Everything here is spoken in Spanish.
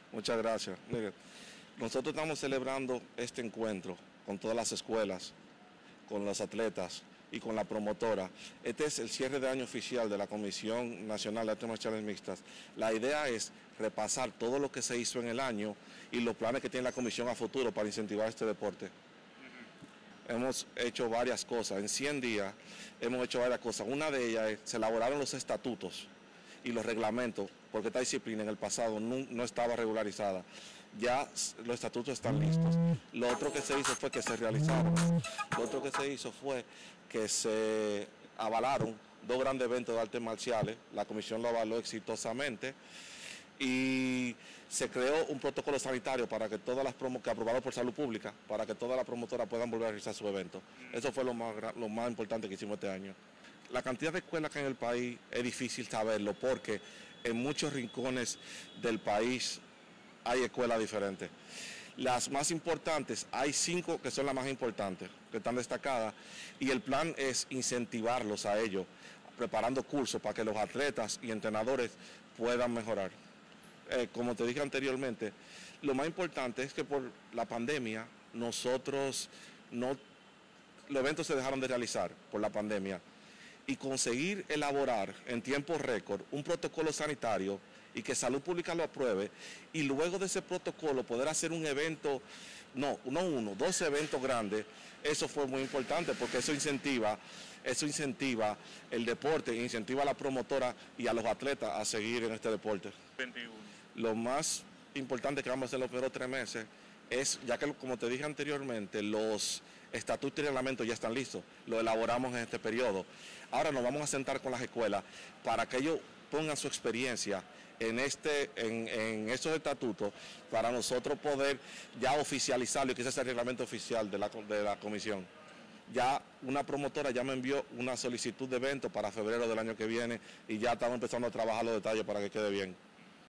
Muchas gracias. Mire, nosotros estamos celebrando este encuentro con todas las escuelas, con los atletas y con la promotora. Este es el cierre de año oficial de la Comisión Nacional de Artes Marciales Mixtas. La idea es repasar todo lo que se hizo en el año y los planes que tiene la comisión a futuro para incentivar este deporte. Hemos hecho varias cosas, en 100 días hemos hecho varias cosas. Una de ellas es, se elaboraron los estatutos y los reglamentos, porque esta disciplina en el pasado no estaba regularizada. Ya los estatutos están listos. Lo otro que se hizo fue que se realizaron. Lo otro que se hizo fue que se avalaron 2 grandes eventos de artes marciales. La comisión lo avaló exitosamente. Y se creó un protocolo sanitario para que todas las que aprobado por Salud Pública, para que todas las promotoras puedan volver a realizar su evento. Eso fue lo más importante que hicimos este año. La cantidad de escuelas que hay en el país es difícil saberlo porque en muchos rincones del país hay escuelas diferentes. Las más importantes, hay 5 que son las más importantes, que están destacadas, y el plan es incentivarlos a ellos, preparando cursos para que los atletas y entrenadores puedan mejorar. Como te dije anteriormente, lo más importante es que por la pandemia los eventos se dejaron de realizar por la pandemia, y conseguir elaborar en tiempo récord un protocolo sanitario y que Salud Pública lo apruebe, y luego de ese protocolo poder hacer un evento, no uno, 2 eventos grandes. Eso fue muy importante porque eso incentiva el deporte, incentiva a la promotora y a los atletas a seguir en este deporte. 21. Lo más importante que vamos a hacer los primeros 3 meses es, ya que como te dije anteriormente, los estatutos y reglamentos ya están listos, lo elaboramos en este periodo. Ahora nos vamos a sentar con las escuelas para que ellos pongan su experiencia en estos estatutos, para nosotros poder ya oficializarlo y que ese sea el reglamento oficial de la comisión. Ya una promotora ya me envió una solicitud de evento para febrero del año que viene y ya estamos empezando a trabajar los detalles para que quede bien.